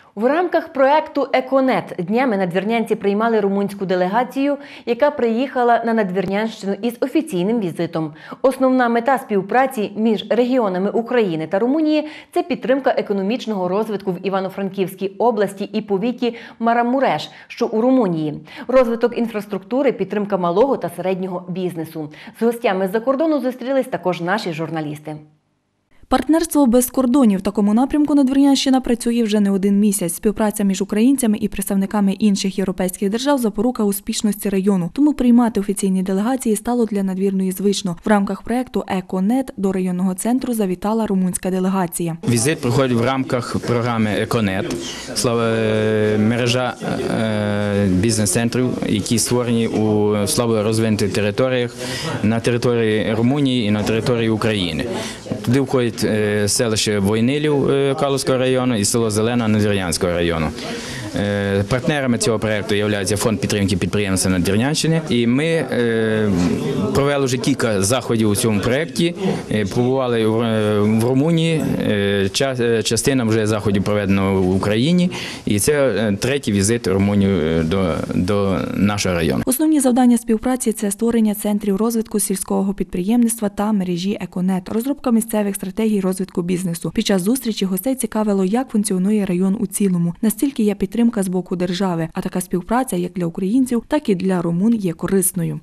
В рамках проекту «Еконет» днями надвірнянці приймали румунську делегацію, яка приїхала на Надвірнянщину із офіційним візитом. Основна мета співпраці між регіонами України та Румунії – це підтримка економічного розвитку в Івано-Франківській області і повіті Марамуреш, що у Румунії, розвиток інфраструктури, підтримка малого та середнього бізнесу. З гостями з-за кордону зустрілись також наші журналісти. Партнерство без кордонів в такому напрямку Надвірнянщина працює вже не один місяць. Співпраця між українцями і представниками інших європейських держав – запорука успішності району. Тому приймати офіційні делегації стало для Надвірної звично. В рамках проєкту «Еконет» до районного центру завітала румунська делегація. Візит проходить в рамках програми «Еконет». Мережа бізнес-центрів, які створені у слабо розвинених територіях, на території Румунії і на території України. Туди входять селище Войнилів Калузького району і село Зелена Надвірнянського району. Партнерами цього проєкту є Фонд підтримки підприємства Надвірнянщини. І ми провели вже кілька заходів у цьому проєкті, побували в Румунії, частина вже заходів проведено в Україні. І це третій візит в Румунію до нашого району. Основні завдання співпраці – це створення центрів розвитку сільського підприємництва та мережі «Еконет», розробка місцевих стратегій розвитку бізнесу. Під час зустрічі гостей цікавило, як функціонує район у цілому, настільки є підтримка з боку держави, а така співпраця як для українців, так і для румун є корисною.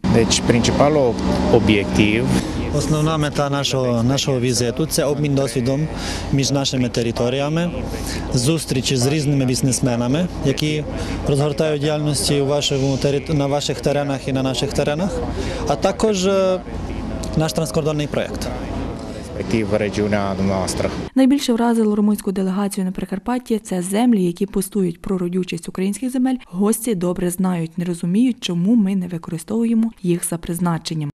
Основна мета нашого візиту – це обмін досвідом між нашими територіями, зустрічі з різними бізнесменами, які розгортають діяльності на ваших теренах і на наших теренах, а також наш транскордонний проєкт. Найбільше вразило румунську делегацію на Прикарпатті – це землі, які постують про родючість українських земель. Гості добре знають, не розуміють, чому ми не використовуємо їх за призначенням.